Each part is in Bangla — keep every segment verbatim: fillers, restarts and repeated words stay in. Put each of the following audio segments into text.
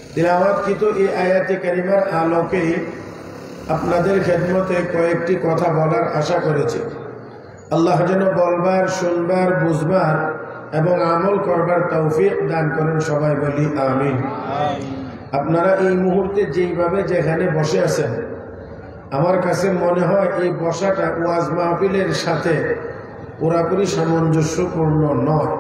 তিলাওয়াতকৃত এই আয়াতে কারিমার আলোকে আপনাদের খেদমতে কয়েকটি কথা বলার আশা করেছি। আল্লাহ যেন বলবার, শুনবার, বুঝবার এবং আমল করবার তৌফিক দান করেন। সবাই বলি আমিন। আপনারা এই মুহূর্তে যেইভাবে যেখানে বসে আছেন, আমার কাছে মনে হয় এই বসাটা ওয়াজ মাহফিলের সাথে পুরাপুরি সামঞ্জস্যপূর্ণ নয়।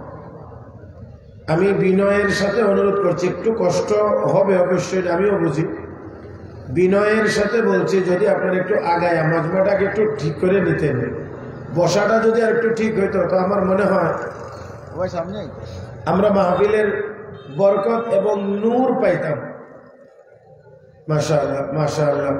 আমি বিনয়ের সাথে অনুরোধ করছি, একটু কষ্ট হবে অবশ্যই, আমিও বুঝি। বিনয়ের সাথে বলছি, যদি আপনারা একটু আগায় মাজমাটাকে একটু ঠিক করে নিতেন, বসাটা যদি আর একটু ঠিক হইতো, তো আমার মনে হয় আমরা মাহফিলের বরকত এবং নূর পাইতাম। মাশাআল্লাহ, মাশাআল্লাহ।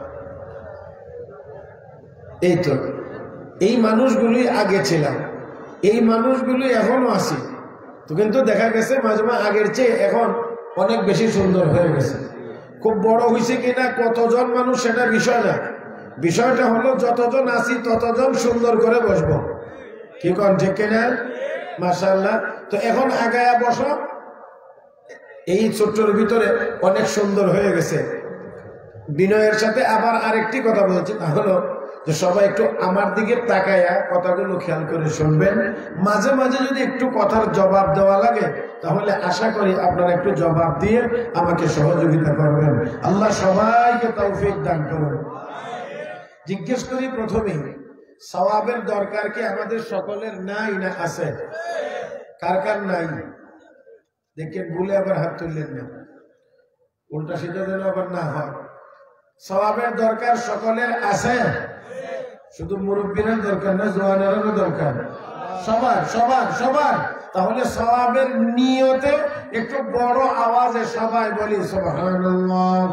এই তো এই মানুষগুলি আগে ছিলাম, এই মানুষগুলি এখনো আছি, তো কিন্তু দেখা গেছে মাজমা আগের চেয়ে এখন অনেক বেশি সুন্দর হয়ে গেছে। খুব বড় হয়েছে কিনা, কতজন মানুষ, সেটা বিষয় না। বিষয়টা হলো যতজন আছি ততজন সুন্দর করে বসবো। কি কোন ঠিক কিনা? মাশাআল্লাহ। তো এখন আগায়া বসো, এই ছোট্টর ভিতরে অনেক সুন্দর হয়ে গেছে। বিনয়ের সাথে আবার আরেকটি কথা বলছি, তা হলো যে সবাই একটু আমার দিকে তাকায়া কথাগুলো খেয়াল করে শুনবেন। মাঝে মাঝে যদি একটু কথার জবাব দেওয়া লাগে, তাহলে আশা করি আপনারা একটু জবাব দিয়ে আমাকে সহযোগিতা করবেন। আল্লাহ সবাইকে তৌফিক দান করুন। জিজ্ঞেস করি প্রথমে, সওয়াবের দরকার কি আমাদের সকলের নাই না আছে? কার কার নাই? দেখেন, ভুলে আবার হাত তুললেন না, উল্টা সিধা যেন আবার না হয়। সওয়াবের দরকার সকলের আছে, শুধু মুরব্বীদের দরকার না, জওয়ানেরও দরকার, সবার সবার সবার। তাহলে সওয়াবের নিয়তে একটু বড় আওয়াজে সবাই বলি সুবহানাল্লাহ,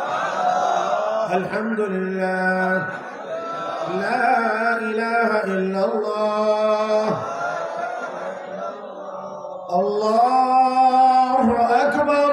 আলহামদুলিল্লাহ, লা ইলাহা ইল্লাল্লাহ, আল্লাহু আকবার।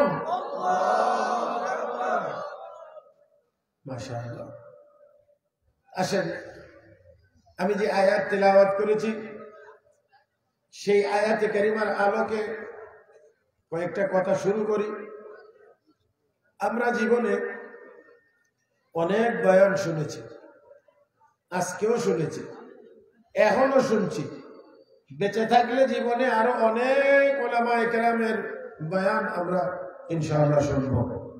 মাশাআল্লাহ। আসেন, আমি যে আয়াত তেলাওয়াত করেছি, সেই আয়াতে কারিমার আলোকে কয়েকটা কথা শুরু করি। আমরা জীবনে অনেক বয়ান শুনেছি, আজকেও শুনেছি, এখনো শুনছি। বেঁচে থাকলে জীবনে আরো অনেক উলামায়ে কেরামের বয়ান আমরা ইনশাআল্লাহ শুনব।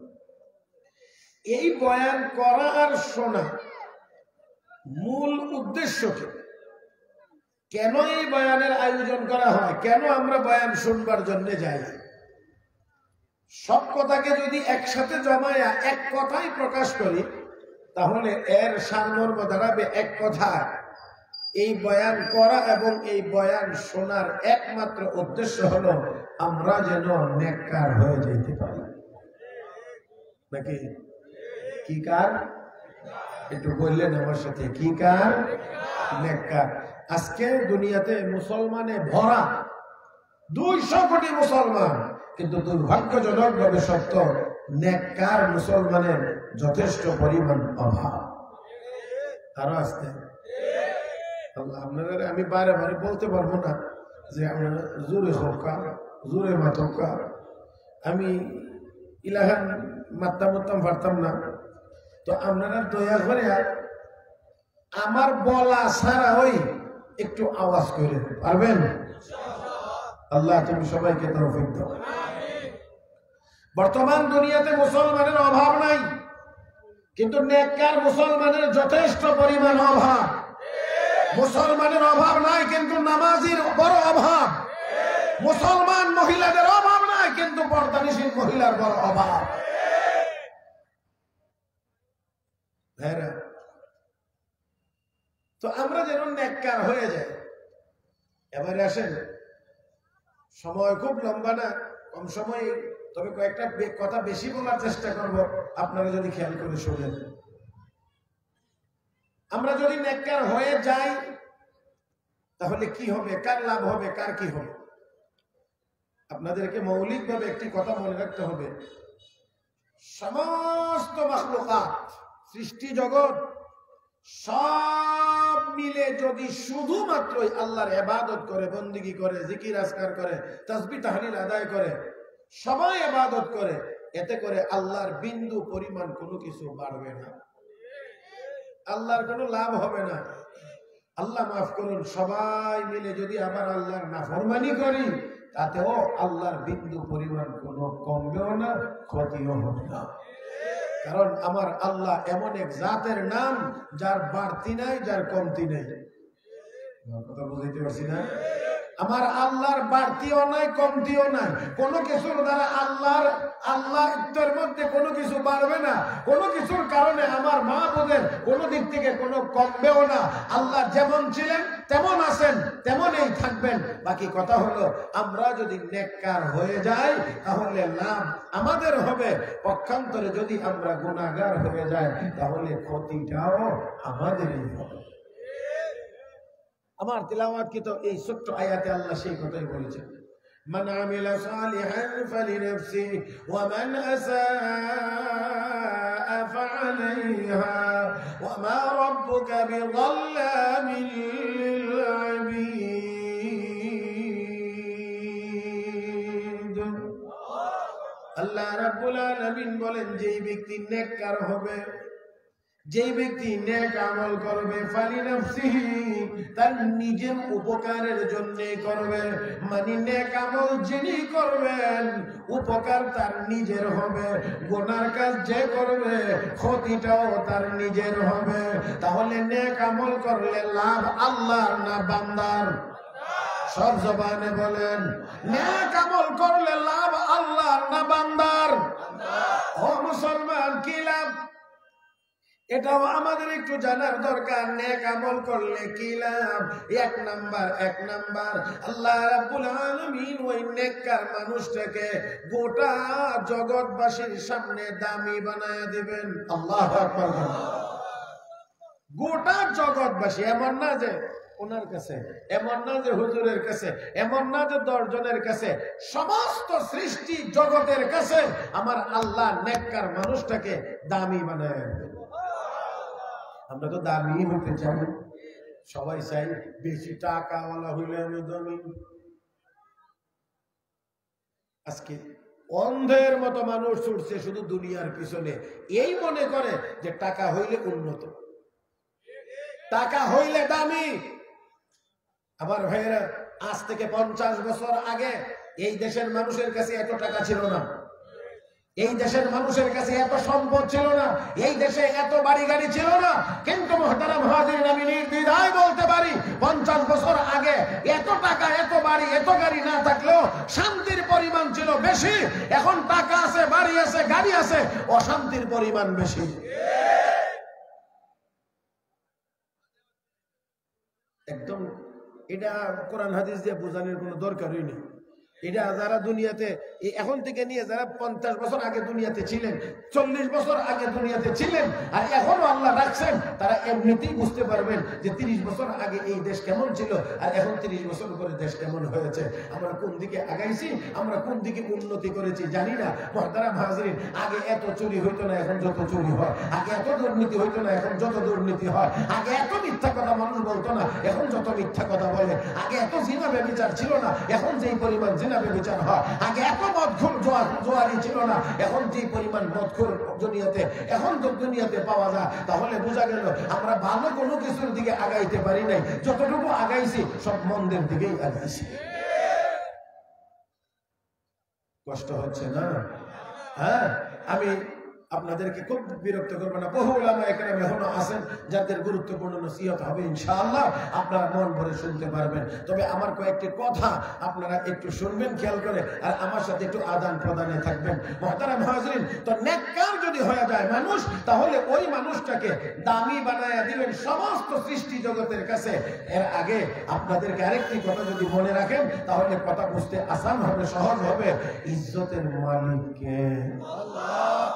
এই বয়ান করা আর শোনা মূল উদ্দেশ্য কি? কেন এই বয়ানের আয়োজন করা হয়? কেন আমরা বয়ান শুনবার জন্য যাই? সব কথাকে যদি একসাথে জমায়া এক কথাই প্রকাশ করি, তাহলে এর সারমর্ম দাঁড়াবে এক কথা। এই বয়ান করা এবং এই বয়ান শোনার একমাত্র উদ্দেশ্য হলো আমরা যেন নেককার হয়ে যেতে পারি। নাকি? কি কার? একটু বললেন আমার সাথে, কি কার? নেককার। আজকে দুনিয়াতে মুসলমানে ভরা, দুইশো কোটি মুসলমান, কিন্তু দুর্ভাগ্যজনক ভাবে সত্য, নেককার মুসলমানের যথেষ্ট পরিমাণ অভাব। আরো আসতে আপনারা, আমি বারে বারে বলতে পারবো না যে আপনারা জোরে হোকা, জোরে মাথকা, আমি ইলাহান মাত্তাম মাত্তাম পারতাম না। তো আপনারা দয়া করে আমার বলা ছাড়া ওই একটু আওয়াজ করে পারবেন? আল্লাহ তুমি সবাইকে তৌফিক দাও। বর্তমান দুনিয়াতে মুসলমানের অভাব নাই, কিন্তু নেককার মুসলমানের যথেষ্ট পরিমাণ অভাব। মুসলমানের অভাব নাই, কিন্তু নামাজির বড় অভাব। মুসলমান মহিলাদের অভাব নাই, কিন্তু পর্দানিশীল মহিলার বড় অভাব। তো আমরা যেন নেককার হয়ে যাই। এবারে আসেন, সময় খুব লম্বা না, কম সময়ে, তবে কয়েকটা কথা বেশি বলার চেষ্টা করব, আপনারা যদি খেয়াল করে শোনেন। আমরা যদি নেককার হয়ে যাই, তাহলে কি হবে, কার লাভ হবে, কার কি হবে? আপনাদেরকে মৌলিকভাবে একটি কথা মনে রাখতে হবে। সমস্ত মাখলুকাত, সৃষ্টি জগৎ সব মিলে যদি শুধুমাত্র আল্লাহর ইবাদত করে, বন্দেগী করে, জিকির আজকার করে, তাসবিহ তাহলিল আদায় করে, সবাই ইবাদত করে, এতে করে আল্লাহর বিন্দু পরিমাণ কোনো কিছু বাড়বে না, আল্লাহর কোনো লাভ হবে না। আল্লাহ মাফ করুন, সবাই মিলে যদি আবার আল্লাহর নাফরমানি করি, তাতেও আল্লাহর বিন্দু পরিমাণ কোনো কমবেও না, ক্ষতিও হবে না। কারণ আমার আল্লাহ এমন এক জাতের নাম, যার বাড়তি নাই, যার কমতি নাই। কথা বুঝাইতে পারছি না? আমার আল্লাহর বাড়তিও নাই, কমতিও নাই। কোনো কিছুর দ্বারা আল্লাহর আল্লাহর মধ্যে কোনো কিছু বাড়বে না, কোনো কিছুর কারণে আমার মাহবুবের কোনো দিক থেকে কোনো কমবেও না। আল্লাহ যেমন ছিলেন তেমন আছেন, তেমনই থাকবেন। বাকি কথা হলো, আমরা যদি নেককার হয়ে যাই তাহলে লাভ আমাদের হবে, পক্ষান্তরে যদি আমরা গুনাহগার হয়ে যাই তাহলে ক্ষতিটাও আমাদেরই হবে। আমার তিলাওয়াত কি তো এই ছোট্ট আয়াতে আল্লাহ সেই কথাই বলেছেন, মান আমিলা সালিহান ফালিনাফসি ওয়া মান আসাআ ফাআলাইহা ওয়া মা রাব্বুকা বিযাল্লামিল লিল আবিদ। আল্লাহ রাব্বুল আলামিন বলেন, যেই ব্যক্তি নেককার হবে, যেই ব্যক্তি নেক আমল করবে, ফালিনাফসিহি, তার নিজের উপকারের জন্য করবে। মানে নেক আমল যিনি করবেন, উপকার তার নিজের হবে, গুনার কাজ যে করবে ক্ষতিটাও তার নিজের হবে। তাহলে নেক আমল করলে লাভ আল্লাহর না বান্দার? সব জবানে বলেন, নেক আমল করলে লাভ আল্লাহর না বান্দার? ও মুসলমান, কি লাভ? এটাও আমাদের একটু জানার দরকার। নেক আমল করলে কি লাভ? এক নাম্বার এক নাম্বার আল্লাহ রাব্বুল আলামিন ওই নেককার মানুষটাকে গোটা জগৎবাসীর সামনে দামি বানায় দিবেন। আল্লাহু আকবার। গোটা জগৎবাসী, এমন না যে ওনার কাছে, এমন না যে হুজুরের কাছে, এমন না যে দশ জনের কাছে, সমস্ত সৃষ্টি জগতের কাছে আমার আল্লাহ নেককার মানুষটাকে দামি বানায় দিবেন। আমরা তো দামি হতে চাই, সবাই চাই বেশি টাকাওয়ালা হইলে আমি দামি। আজকে অন্ধের মতো মানুষ ছুটছে শুধু দুনিয়ার পিছনে, এই মনে করে যে টাকা হইলে উন্নত, টাকা হইলে দামি। আমার ভাইয়েরা, আজ থেকে পঞ্চাশ বছর আগে এই দেশের মানুষের কাছে এত টাকা ছিল না, এই দেশের মানুষের কাছে এত সম্পদ ছিল না, এই দেশে এত বাড়ি গাড়ি ছিল না। কিন্তু মুহতারাম হাজিরিন, আমি নির্দ্বিধায় বলতে পারি, পঞ্চাশ বছর আগে এত টাকা, এত বাড়ি, এত গাড়ি না থাকলেও শান্তির পরিমাণ ছিল বেশি। এখন টাকা আছে, বাড়ি আছে, গাড়ি আছে, অশান্তির পরিমাণ বেশি। একদম এটা কোরআন হাদিস দিয়ে বোঝানোর কোনো দরকারই নেই। এটা যারা দুনিয়াতে এখন থেকে নিয়ে যারা পঞ্চাশ বছর আগে দুনিয়াতে ছিলেন, চল্লিশ বছর আগে দুনিয়াতে ছিলেন, আর এখনো আল্লাহ রাখছেন, তারা এমনিতেই বুঝতে পারবেন যে তিরিশ বছর আগে এই দেশ কেমন ছিল আর এখন তিরিশ বছর পরে দেশ কেমন হয়েছে। আমরা কোন দিকে আগাইছি, আমরা কোন দিকে উন্নতি করেছি জানি না। মুহতারাম হাজিরিন, আগে এত চুরি হইতো না, এখন যত চুরি হয়। আগে এত দুর্নীতি হইতো না, এখন যত দুর্নীতি হয়। আগে এত মিথ্যা কথা মানুষ বলতো না, এখন যত মিথ্যা কথা বলে। আগে এত জিনা ব্যভিচার ছিল না, এখন যেই পরিমাণ জিনা ব্যভিচার হয়। আগে এত মদখোর জোয়ারি ছিল না, এখন যে পরিমাণ মদখোর দুনিয়াতে এখন তো দুনিয়াতে পাওয়া যায়। তাহলে বোঝা গেল আমরা ভালো কোনো কিছুর দিকে আগাইতে পারি নাই, যতটুকু আগাইছি সব মন্দের দিকেই আগাইছি। কষ্ট হচ্ছে না? হ্যাঁ, আমি আপনাদেরকে খুব বিরক্ত করবো না। বহু উলামা একরাম এখনো আছেন যাদের গুরুত্বপূর্ণ নসিহত হবে, ইনশাআল্লাহ আপনারা মন ভরে শুনতে পারবেন। তবে আমার কয়েকটি কথা আপনারা একটু শুনবেন খেয়াল করে, আর আমার সাথে একটু আদান প্রদানে থাকবেন। মুহতারাম হাজিরিন, তো নেককার যদি হয়ে যায় মানুষ, তাহলে ওই মানুষটাকে দামি বানায়া দিবেন সমস্ত সৃষ্টি জগতের কাছে। এর আগে আপনাদেরকে আরেকটি কথা যদি মনে রাখেন, তাহলে কথা বুঝতে আসান হবে, সহজ হবে। ইজ্জতের মালিক কে? আল্লাহ।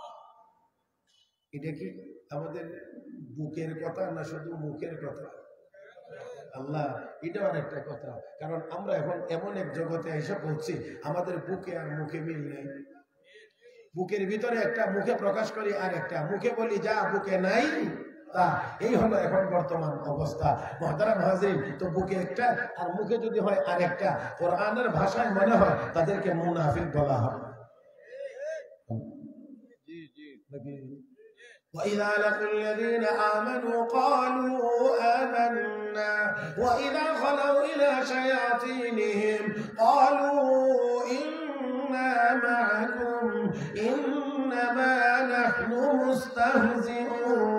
এটা কি আমাদের বুকের কথা না শুধু মুখের কথা? আল্লাহ, এটা আরেকটা কথা। কারণ আমরা এখন এমন এক জগতে এসে পড়ছি, আমাদের বুকে আর মুখে মিল নেই। বুকের ভিতরে একটা, মুখে প্রকাশ করি আর একটা, মুখে বলি যা বুকে নাই তা এই হলো এখন বর্তমান অবস্থা। মুহতারাম হাজিরিন, তো বুকে একটা আর মুখে যদি হয় আরেকটা, কোরআনের ভাষায় মনে হয় তাদেরকে মুনাফিক বলা হয়। জি জি وَإِذَا لَقُوا الَّذِينَ آمَنُوا قَالُوا آمَنَّا وَإِذَا خَلَوْا إِلَى شَيَاطِينِهِمْ قَالُوا إِنَّا مَعَكُمْ إِنَّمَا نَحْنُ مُسْتَهْزِئُونَ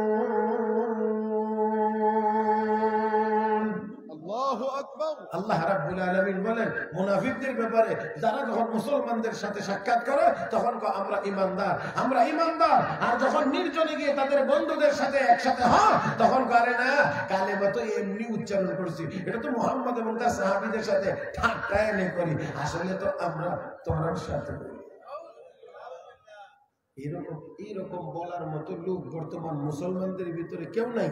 আল্লাহ রাব্বুল আলামিন বলেন মুনাফিকদের ব্যাপারে, যারা যখন মুসলমানদের সাথে সাক্ষাৎ করে তখন আমরা ঈমানদার, আমরা ঈমানদার, আর যখন নির্জনে গিয়ে তাদের বন্ধুদের সাথে একসাথে হয় তখন করে না কালেমা তো এমনি উচ্চারণ করছি, এটা তো মুহাম্মদ এবং তার সাহাবীদের সাথে ঠাট্টা এনে করি, আসলে তো আমরা তোমার সাথে করি। এরকম এরকম বলার মতো লোক বর্তমান মুসলমানদের ভিতরে কেউ নাই।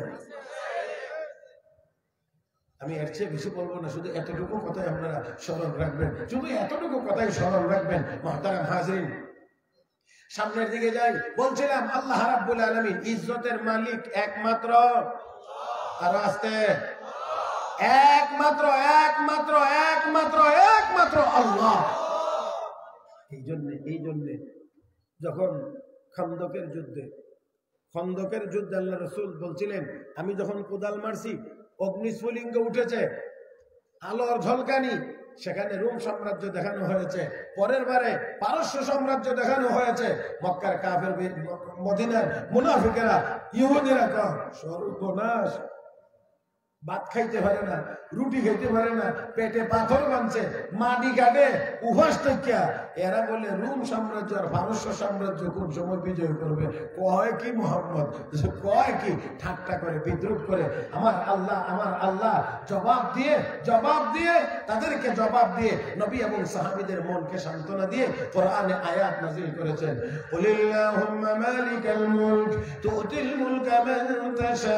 আমি এর চেয়ে বেশি বলবো না, শুধু এতটুকু কথাই আপনারা স্মরণ রাখবেন, শুধু এতটুকু কথাই স্মরণ রাখবেন। মুহতারাম হাজিরিন, সামনের দিকে যাই। বলছিলাম আল্লাহ রাব্বুল আলামিন ইজ্জতের মালিক একমাত্র, আর আস্তে একমাত্র একমাত্র একমাত্র একমাত্র আল্লাহ। এই জন্য এই জন্য যখন খন্দকের যুদ্ধে খন্দকের যুদ্ধে আল্লাহ রাসূল বলছিলেন, আমি যখন কোদাল মারছি অগ্নিস্ফুলিঙ্গ উঠেছে, আলোর ঝলকানি, সেখানে রোম সাম্রাজ্য দেখানো হয়েছে, পরের বারে পারস্য সাম্রাজ্য দেখানো হয়েছে। মক্কার কাফের, মদিনার মুনাফিকেরা, ইহুদিরা কয় সর্বনাশ, ভাত খাইতে পারে না, রুটি খাইতে পারে না, পেটে পাথর বাঁধছে, মাটি কাটে, উপাস থেকে। এরা বলে রোম সাম্রাজ্য আর পারস্য সাম্রাজ্য খুব সময় বিজয় করবে। কয় কি মুহাম্মদ, কয় কি, ঠাট্টা করে, বিদ্রুপ করে। আমার আল্লাহ আমার আল্লাহ জবাব দিয়ে জবাব দিয়ে তাদেরকে জবাব দিয়ে নবী এবং সাহাবীদের মনকে সান্ত্বনা দিয়ে কোরআনে আয়াত নাযিল করেছেন। কুলিল্লাহুম্মা মালিকাল মুলক তুতিল মুলকা মান তাশা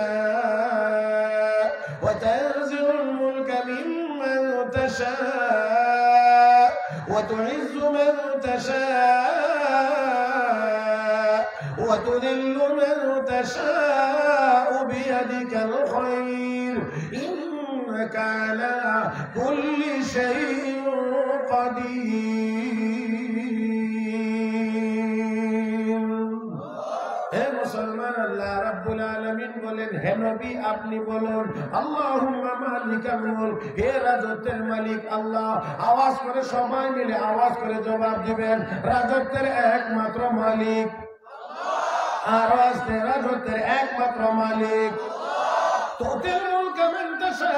وتنزع الملك ممن تشاء وتعز من تشاء وتذل من تشاء بيدك الخير إنك على كل شيء قدير। আল্লাহ রাব্বুল আলামিন বলেন, হে নবী আপনি বলুন আল্লাহুম্মা মালিকাল মুলক, হে রাজত্বের মালিক আল্লাহ। আওয়াজ করে সবাই মিলে আওয়াজ করে জবাব দিবেন, রাজত্বের একমাত্র মালিক আল্লাহ। আর আওয়াজে রাজত্বের একমাত্র মালিক আল্লাহ। তুতিল মুলকা মান তাশা,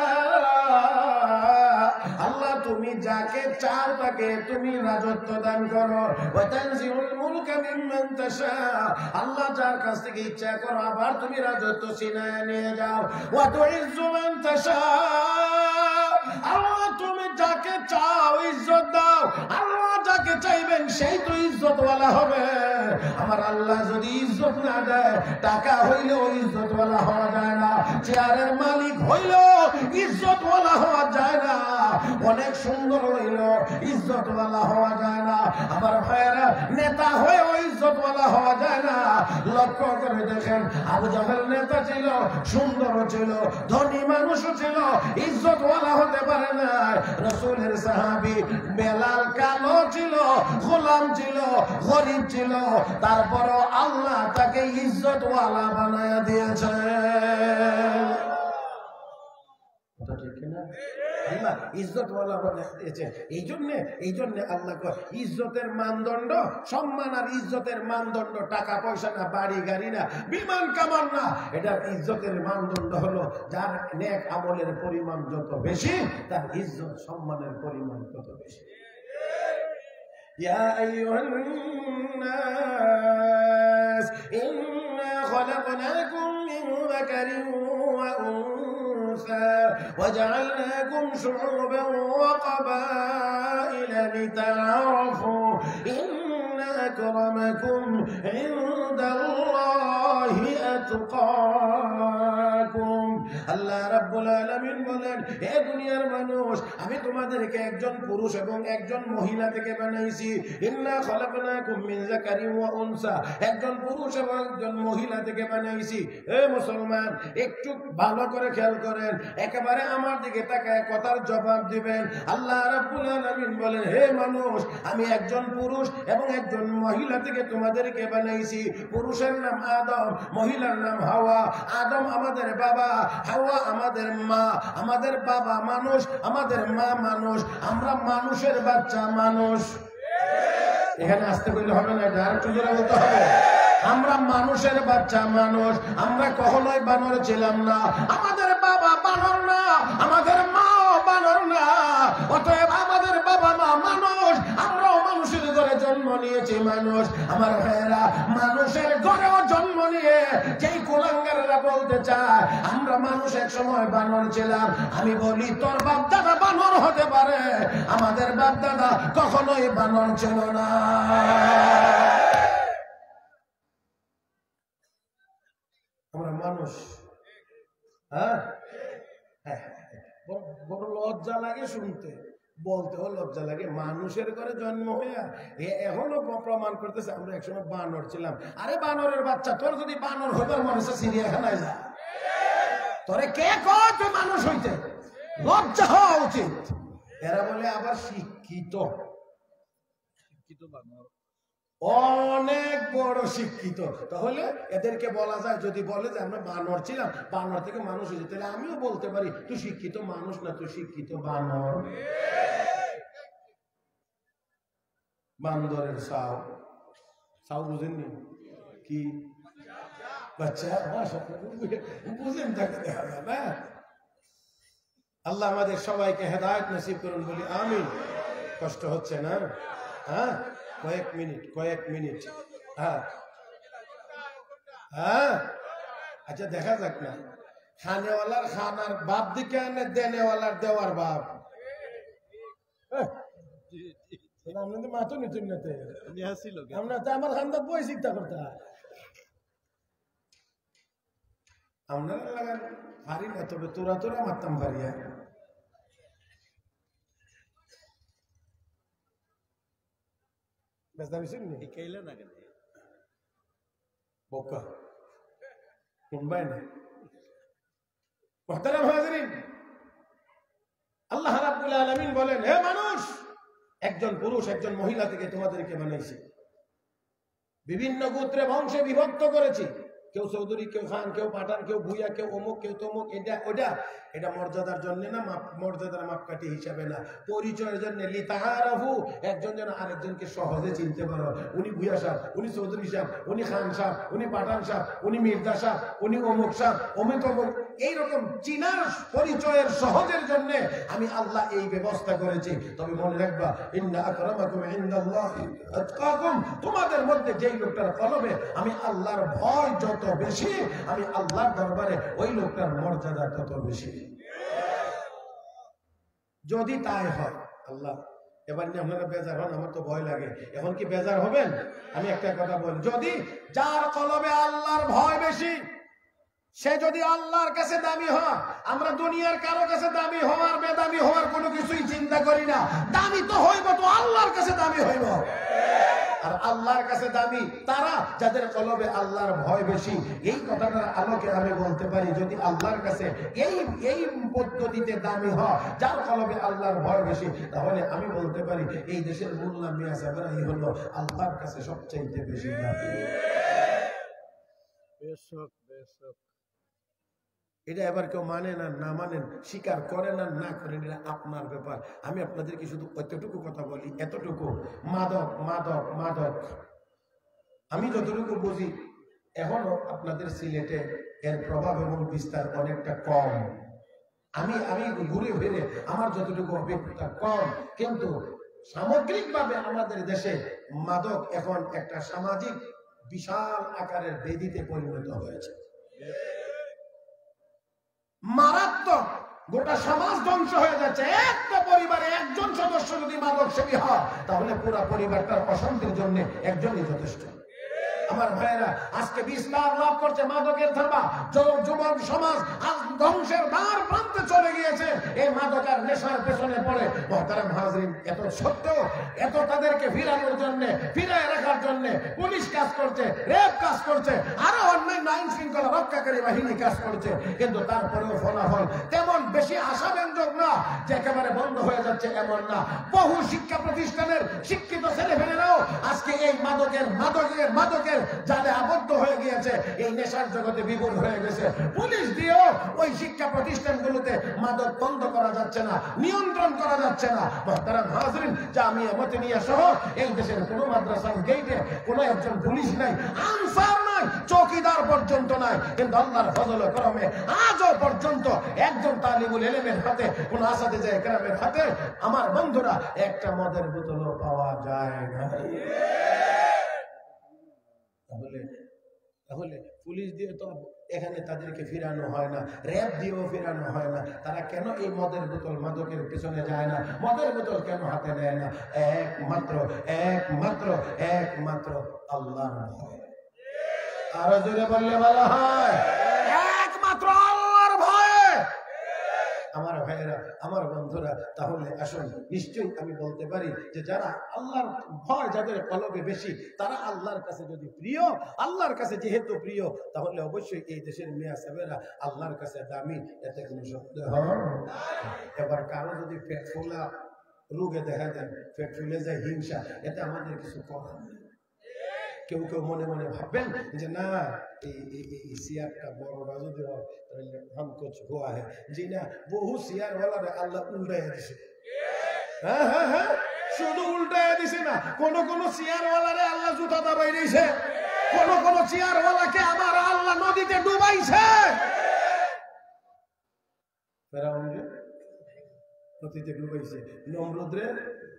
আল্লাহ তুমি যাকে চাও তাকে তুমি রাজত্ব দান করো। ওয়া তানজিউল মুলকা মিম্মান তাশা, আল্লাহ যার কাছ থেকে ইচ্ছা করো আবার তুমি রাজত্ব ছিনায় নিয়ে যাও। ওয়া তুইজ্জু মান তাশা, আল্লাহ তুমি যাকে চাও ইজ্জত দাও। আল্লাহ যাকে চাইবেন সেই তো ইজ্জতওয়ালা হবে। আমার আল্লাহ যদি ইজ্জত না দেয়, টাকা হইলেও ইজ্জতওয়ালা হওয়া যায় না, চেয়ারের মালিক হইলেও ইজ্জতওয়ালা হওয়া যায় না, অনেক সুন্দর হইল ইজ্জতওয়ালা হওয়া যায় না। আমার ভাইয়েরা, নেতা হয়েও ইজ্জতওয়ালা হওয়া যায় না। লক্ষ্য করে দেখেন, আবু জাহেল নেতা ছিল, সুন্দর ছিল, ধনী মানুষও ছিল, ইজ্জতওয়ালা হতে পারে না। রাসূলের সাহাবী বেলাল কালো ছিল, গোলাম ছিল, গরিব ছিল, তারপরও আল্লাহ তাকে ইজ্জতওয়ালা বানায়া দিয়েছে। আল্লাহ ইজ্জতওয়ালা বানায়া দিয়েছে। এই জন্য এই জন্য আল্লাহ কয় ইজ্জতের মানদণ্ড, সম্মান আর ইজ্জতের মানদণ্ড টাকা পয়সা না, বাড়ি গাড়ি না, বিমান কামান না। এটা ইজ্জতের মানদণ্ড হলো যার নেক আমলের পরিমাণ যত বেশি, তার ইজ্জত সম্মানের পরিমাণ তত বেশি। ইয়া আইয়ুহান নাস ইন্না খালাকনাকুম মিন যাকারিন ওয়া উনসা وجعلناكم شعوبا وقبائل لتعارفوا إن أكرمكم عند الله أتقاكم আল্লাহ রাব্বুল আলামিন বলেন, হে দুনিয়ার মানুষ, আমি তোমাদেরকে একজন পুরুষ এবং একজন মহিলা থেকে বানাইছি। ইন্না খালাকনাকুম মিন যাকারিন ওয়া উনসা, একজন পুরুষ এবং একজন মহিলা থেকে বানাইছি। হে মুসলমান, একটু ভালো করে খেয়াল করেন, একেবারে আমার দিকে তাকায় কথার জবাব দিবেন। আল্লাহ রাব্বুল আলামিন বলেন, হে মানুষ, আমি একজন পুরুষ এবং একজন মহিলা থেকে তোমাদেরকে বানাইছি। পুরুষের নাম আদম, মহিলার নাম হাওয়া। আদম আমাদের বাবা, হাওয়া আমাদের মা। আমাদের বাবা মানুষ, আমাদের মা মানুষ, আমরা মানুষের বাচ্চা মানুষ। এখানে আসতে বললে হবে না, এটা আরেকটু জোরে বলতে হবে। আমরা মানুষের বাচ্চা মানুষ, আমরা কখনোই বানর ছিলাম না। আমাদের বাবা বানর না, আমাদের মাও বানর না। অতএব আমাদের বাবা মা মানুষ, আমরাও মানুষের ঘরে জন্ম নিয়েছি মানুষ। আমার ভাইয়েরা, মানুষের ঘরেও জন্ম নিয়ে যেই কুলাঙ্গারেরা বলতে চায় আমরা মানুষ এক সময় বানর ছিলাম, আমি বলি তোর বাপ দাদা বানর হতে পারে, আমাদের বাপ দাদা কখনোই বানর ছিল না। আমরা মানুষ। হ্যাঁ, বড় লজ্জা লাগে শুনতে, বলতেও লজ্জা লাগে। মানুষের ঘরে জন্ম হইয়া এখনো প্রমাণ করতেছে আমরা একসময় বানর ছিলাম। আরে বানরের বাচ্চা, তোর যদি বানর হইবার মনে হচ্ছে চিড়িয়াখানায় যা, তোরে কে কয় তুই মানুষ হইতে? লজ্জা হওয়া উচিত। এরা বলে আবার শিক্ষিত, শিক্ষিত বানর, অনেক বড় শিক্ষিত। তাহলে এদেরকে বলা যায়, যদি বলে যে আমরা বানর ছিলাম, বানর থেকে মানুষ হয়েছে, তাহলে আমিও বলতে পারি তুই শিক্ষিত মানুষ না, তুই শিক্ষিত বানর। বান্দরের সাও, সাও বুঝেননি কি? বাচ্চা বুঝেন থাকে দেখা যায় না। আল্লাহ আমাদের সবাইকে হেদায়েত নসিব করুন বলি আমিন। কষ্ট হচ্ছে না? হ্যাঁ, কয়েক মিনিট কয়েক মিনিট হ্যাঁ হ্যাঁ আচ্ছা, দেখা যাক না। খানেওয়ালার খানার বাপ দিকে আনে, দেনেওয়ালার দেওয়ার বাপ। মাতো নিতুন আমার খান্দা বই চিন্তা করতে আপনারা লাগান পারি না, তবে তোরা তোরা মারতাম পারিয়া। আল্লাহ রাব্বুল আলামিন বলেন, হে মানুষ, একজন পুরুষ একজন মহিলা থেকে তোমাদেরকে বানাইছি। বিভিন্ন গোত্রে বংশে বিভক্ত করেছি। কেউ চৌধুরী, কেউ খান, কেউ পাঠান, কেউ ভুইয়া, কেউ অমুক, কেউ তমুক। এটা ওটা এটা মর্যাদার জন্য না, মর্যাদার মাপকাঠি হিসাবে না, পরিচয়ের জন্য। লিতাআরাফু, একজন যেন আরেকজনকে সহজে চিনতে পারো। উনি ভুইয়া সাহেব, উনি চৌধুরী সাহেব, উনি খান সাহেব, উনি পাঠান সাহেব, উনি মির্জা সাহেব, উনি অমুক সাহেব, অমুক অমুক। এইরকম চিনার পরিচয়ের সহজের জন্য আমি আল্লাহ এই ব্যবস্থা করেছি। তবে মনে রাখবা, ইন্না আকরামাকুম ইনদাল্লাহি আতকাকুম, তোমাদের মধ্যে যেই লোকটার কলবে আমি আল্লাহর ভয় যত বেশি, আমি আল্লাহর দরবারে ওই লোকটার মর্যাদা তত বেশি। যদি তাই হয়, আল্লাহ এবার নিয়ে আপনারা বেজার হন, আমার তো ভয় লাগে। এখন কি বেজার হবেন? আমি একটা কথা বলি, যদি যার কলবে আল্লাহর ভয় বেশি, সে যদি আল্লাহর কাছে দামি হয়, আমরা দুনিয়ার কারো কাছে দামি হওয়ার বেদামি হওয়ার কোনো কিছুই চিন্তা করি না। দামি তো হইব তো আল্লাহর কাছে দামি হইব। আর আল্লাহর কাছে দামি তারা যাদের কলবে আল্লাহর ভয় বেশি। এই কথাটার আলোকে আমি বলতে পারি, যদি আল্লাহর কাছে এই এই পদ্ধতিতে দামি হয় যার কলবে আল্লাহর ভয় বেশি, তাহলে আমি বলতে পারি এই দেশের মোল্লা মিয়া সাহেবরা এই হলো আল্লাহর কাছে সবচাইতে বেশি দামি। বেশক বেশক এটা এবার কেউ মানে না না মানেন, স্বীকার করেন আর না করেন, এটা আপনার ব্যাপার। আমি আপনাদেরকে শুধু এতটুকু কথা বলি, এতটুকু, মাদক মাদক মাদক আমি যতটুকু বুঝি এখনো আপনাদের সিলেটে এর প্রভাব এবং বিস্তার অনেকটা কম। আমি আমি ঘুরে ফিরে আমার যতটুকু অভিজ্ঞতা কম, কিন্তু সামগ্রিকভাবে আমাদের দেশে মাদক এখন একটা সামাজিক বিশাল আকারের বেদিতে পরিণত হয়েছে। মারাত্মক, গোটা সমাজ ধ্বংস হয়ে যাচ্ছে। একটা পরিবারে একজন সদস্য যদি মাদক সেবী হয়, তাহলে পুরো পরিবারটার অশান্তির জন্য একজনই যথেষ্ট। আমার ভাইয়েরা, আজকে বিস্তার লাভ করছে মাদকের থাবা, যুবক সমাজ আজ ধ্বংসের দ্বার প্রান্তে চলে গিয়েছে এই মাদকের নেশার পেছনে পড়ে। মুহতারাম হাজরিন, এত সত্য, এত তাদেরকে ফিরানোর জন্য, ফিরায় রাখার জন্য পুলিশ কাজ করছে, রেপ কাজ করছে, আরো অন্যান্য আইন শৃঙ্খলা রক্ষাকারী বাহিনী কাজ করছে, কিন্তু তারপরেও ফলাফল তেমন বেশি আশাব্যঞ্জক না যে একেবারে বন্ধ হয়ে যাচ্ছে এমন না। বহু শিক্ষা প্রতিষ্ঠানের শিক্ষিত ছেলেমেয়েরাও আজকে এই মাদকের মাদকের মাদকের জালে আবদ্ধ হয়ে গিয়েছে, এই নেশার জগতে বিভোর হয়ে গেছে। পুলিশ দিয়েও ওই শিক্ষা প্রতিষ্ঠানগুলোতে মাদক বন্ধ করা যাচ্ছে না, নিয়ন্ত্রণ করা যাচ্ছে না। মুহতারাম হাজরিন, জামিয়া মতিনিয়া সহ এই দেশের কোনো মাদ্রাসার গেটে কোনো একজন পুলিশ নাই, আনসার নাই, চৌকিদার পর্যন্ত নাই, কিন্তু আল্লাহর ফজল ও করমে আজও পর্যন্ত একজন তালিবুল ইলমের হাতে, কোন আসাতিজা ইকরামের হাতে আমার বন্ধুরা একটা মদের বোতলও পাওয়া যায় না। তাহলে তাহলে পুলিশ দিয়ে তো এখানে তাদেরকে ফিরানো হয় না, র্যাব দিয়েও ফিরানো হয় না, তারা কেন এই মদের বোতল মাদকের পিছনে যায় না, মদের বোতল কেন হাতে নেয় না? একমাত্র একমাত্র একমাত্র আল্লাহর ভয়। আরো জোরে বললে ভালো হয়, একমাত্র আল্লাহর ভয়। আমার ভাইয়েরা, আমার বন্ধুরা, তাহলে আসুন নিশ্চয়ই আমি বলতে পারি যে যারা আল্লাহর ভয় যাদের কলবে বেশি, তারা আল্লাহর কাছে যদি প্রিয়, আল্লাহর কাছে যেহেতু প্রিয়, তাহলে অবশ্যই এই দেশের মেয়া সাহেবেরা আল্লাহর কাছে দামি, এতে কোনো সন্দেহ। এবার কারো যদি পেট ফোলা রোগে দেখা যায়, পেট ফুলে যায় হিংসা, এতে আমাদের কিছু করার নেই। কেউ কেউ মনে মনে ভাববেন যে না, এই সিয়ারটা বড়রা যদি হয় তাহলে হাম কুছ হুয়া হ্যায়। জি না, বহু সিয়ারওয়ালারে আল্লাহ উল্টাইয়া দিছে। হ্যাঁ হ্যাঁ হ্যাঁ, শুধু উল্টাইয়া দিছে না, কোন কোন সিয়ারওয়ালারে আল্লাহ জুতা দাবাই দিয়েছে, কোন কোন সিয়ারওয়ালাকে আমার আল্লাহ নদীতে ডুবাইছে। ফেরাউন রে নদীতে ডুবাইছে, নমরুদ রে।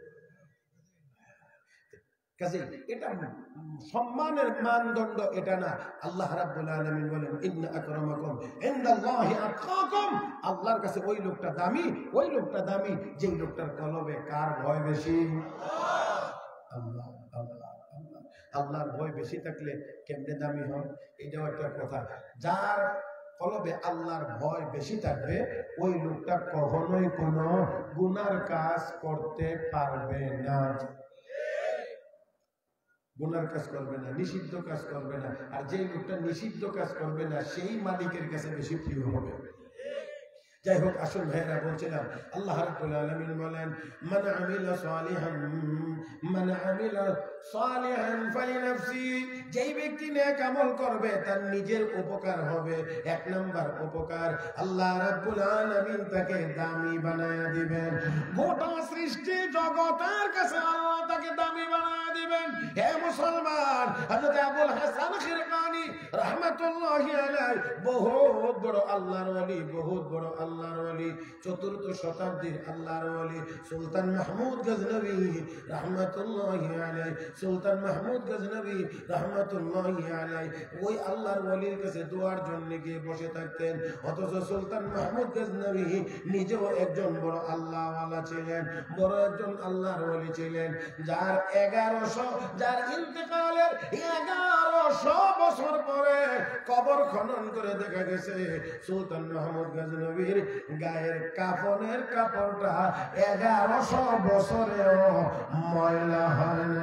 এটা সম্মানের মানদণ্ড এটা না। আল্লাহ রাব্বুল আলামিন বলেন, ইন্না আকরামাকুম ইনদাল্লাহি আতকাকুম, আল্লাহর কাছে ওই লোকটা দামি, ওই লোকটা দামি যেই লোকটার কলবে কার ভয় বেশি? আল্লাহ আল্লাহ আল্লাহ। আল্লাহর ভয় বেশি থাকলে কেমনে দামি হয়? এটাও একটা কথা। যার কলবে আল্লাহর ভয় বেশি থাকবে, ওই লোকটা কখনোই কোনো গুনার কাজ করতে পারবে না, গুনার কাজ করবে না, নিষিদ্ধ কাজ করবে না। আর যে লোকটা নিষিদ্ধ কাজ করবে না, সেই মালিকের কাছে বেশি প্রিয় হবে। যাই হোক, আসল ভাইরা বলছিলাম, আল্লাহ রাব্বুল আলামিন বলেন, মান আমিলা সালিহান মান আমিলা সালিহান ফালিনাফসি, যেই ব্যক্তি নেক আমল করবে তার নিজের উপকার হবে। এক নাম্বার উপকার, আল্লাহ রাব্বুল আলামিন তাকে দামি বানায়া দিবেন। গোটা সৃষ্টি জগতের কাছে আল্লাহ তাকে দামি বানায়া দিবেন। হে মুসলমান, হযরত আবুল হাসান খিরকানি রাহমাতুল্লাহি আলাইহি বহুত বড় আল্লাহর ওলি, বহুত বড় আল্লাহর ওলি, চতুর্থ শতাব্দীর আল্লাহর ওলি সুলতান মাহমুদ গজনবী রাহমাতুল্লাহি আলাইহি, সুলতান মাহমুদ গজনবী রাহমাতুল্লাহি আলাইহি ওই আল্লাহর ওলির কাছে দোয়ার জন্য গিয়ে বসে থাকতেন। অথচ সুলতান মাহমুদ গজনবী নিজেও একজন বড় আল্লাহওয়ালা ছিলেন, বড় একজন আল্লাহর ওলি ছিলেন, যার এগারোশো যার ইন্তেকালের এগারোশো বছর পরে কবর খনন করে দেখা গেছে সুলতান মাহমুদ গজনবীর গায়ের কাফনের কাপড়টা এগারোশো বছরেও ময়লা হয় না।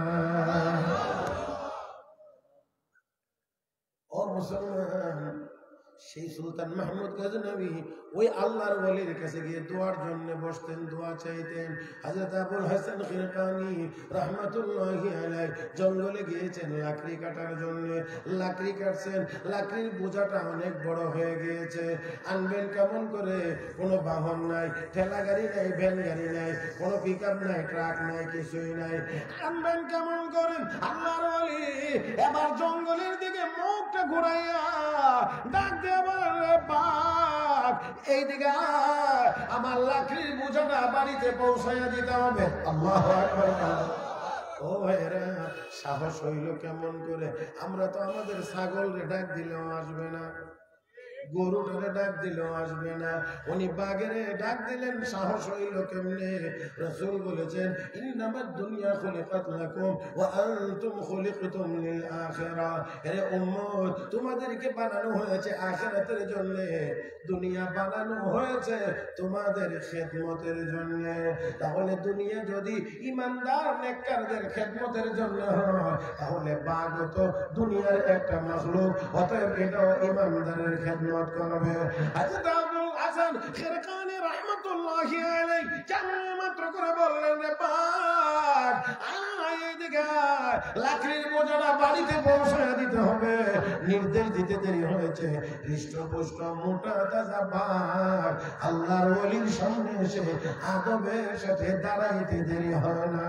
ও মুসলমান, সেই সুলতান মাহমুদ গজনবী ওই আল্লাহর ওলির কাছে গিয়ে দোয়ার জন্য বসতেন, দোয়া চাইতেন। হযরত আবুল হাসান খিরকানি রাহমাতুল্লাহি আলাইহি জঙ্গলে গিয়েছেন লাকড়ি কাটার জন্য, লাকড়ি কাটছেন, লাকড়ির বোঝাটা অনেক বড় হয়ে গিয়েছে, আনবেন কেমন করে? কোনো বাহন নাই, ঠেলা গাড়ি নাই, ভ্যান গাড়ি নাই, কোনো পিকআপ নাই, ট্রাক নাই, কিছুই নাই, আনবেন কেমন করেন? আল্লাহর ওলি এবার জঙ্গলের দিকে মুখটা ঘুরাইয়া ডাক দিয়ে পাক এইদিকে আমার লাকড়ির বোঝাটা বাড়িতে পৌঁছাইয়া দিতে হবে। আল্লাহু আকবার। ও ভাইরা, সাহস হইল কেমন করে? আমরা তো আমাদের ছাগল রে ডাক দিলেও আসবে না, গরুটারে ডাক দিলেও আসবে না। উনি বাঘেরে ডাক দিলেন, সাহস হইল কেমনে? রাসূল বলেছেন, ইন্নামাদ দুনিয়া খুলিকাত লাকুম ওয়া আনতুম খুলিকতুম লিল আখিরাহ। আরে উম্মত, তোমাদেরকে বানানো হয়েছে আখিরাতের জন্য, দুনিয়া বানানো হয়েছে তোমাদের খেদমতের জন্য। তাহলে দুনিয়া যদি ইমানদার নেককারদের খেদমতের জন্য হয়, তাহলে বাঘ তো দুনিয়ার একটা মাখলুক, অতএব এটাও ইমানদারের খেদমত করবে। হযরত আবুল হাসান খিরকানি রাহমাতুল্লাহি আলাইহি কেমন মাত্র করে বললেন, রে বাঘ আয় এদিকে, লাকড়ির বোঝাটা বাড়িতে পৌঁছায় দিতে হবে। নির্দেশ দিতে দেরি হয়েছে। হৃষ্টপুষ্ট মোটা তাজা বাঘ আল্লাহর ওলির সামনে এসে আদবের সাথে দাঁড়াইতে দেরি হয় না।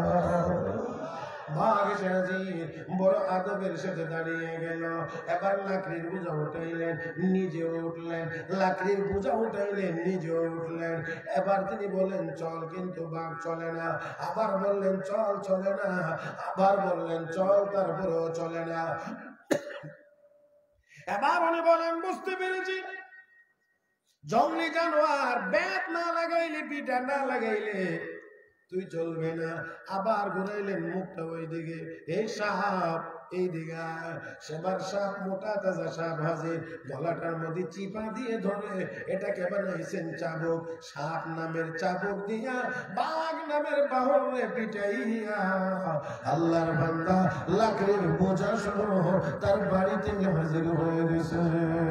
বাঘ এসে বড় আদবের সাথে দাঁড়িয়ে গেল। এবার লাকড়ির বোঝা উঠাইলেন, নিজেও উঠলেন, লাকড়ির বোঝা উঠাইলেন, নিজেও উঠলেন। এবার তিনি বললেন চল, কিন্তু বাঘ চলে না। আবার বললেন চল, চলে না। আবার বললেন চল, তারপরেও চলে না। এবার উনি বলেন বুঝতে পেরেছি, জঙ্গলি জানোয়ার ব্যাট না লাগাইলে, পিঠা না লাগাইলে তুই চলবে না। আবার ঘুরাইলেন মুখটা ওই দিকে, এই সাপ এই দিকে। সেবার সাপ মোটা তাজা সাপ হাজির, গলাটার মধ্যে চিপা দিয়ে ধরে এটাকে বানাইছেন চাবুক। সাপ নামের চাবুক দিয়া বাঘ নামের বাহনে পিটাইয়া আল্লাহর বান্দা লাকড়ির বোঝা সহ তার বাড়িতে হাজির হয়ে গেছে।